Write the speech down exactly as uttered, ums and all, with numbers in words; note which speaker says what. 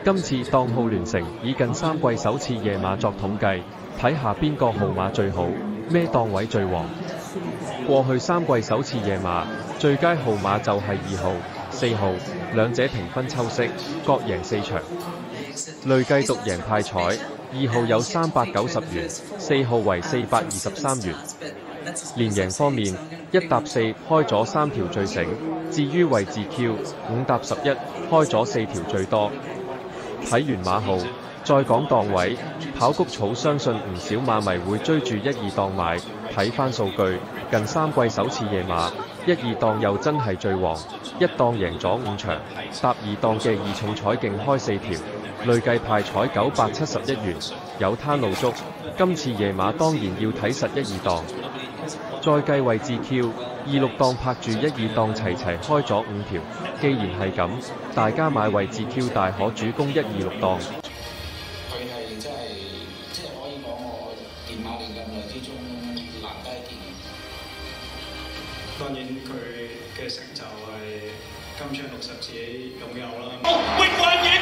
Speaker 1: 今次檔號聯成以近三季首次夜馬作統計，睇下邊個號碼最好，咩檔位最旺。過去三季首次夜馬最佳號碼就係二號、四號，兩者平分秋色，各贏四場。累計獨贏派彩，二號有三百九十元，四號為四百二十三元。連贏方面，一搭四開咗三條最醒，至於位置 Q 五搭十一開咗四條最多。睇完馬號，再講檔位，跑谷草相信唔少馬迷會追住一二檔買。睇返數據，近三季首次夜馬，一二檔又真係最旺，一檔贏咗五場，搭二檔嘅二重彩競開四條，累計派彩九百七十一元，有攤路足。今次夜馬當然要睇實一二檔。再計位置 Q， 二六檔拍住一二檔齊齊開咗五條。既然係咁，大家買位置 Q 大可主攻一二六檔。
Speaker 2: 佢係真係即係可以講我練馬練咁耐之中難得一見。
Speaker 3: 當然佢嘅成就係金槍六十自己擁有啦。
Speaker 4: 哦，永環贏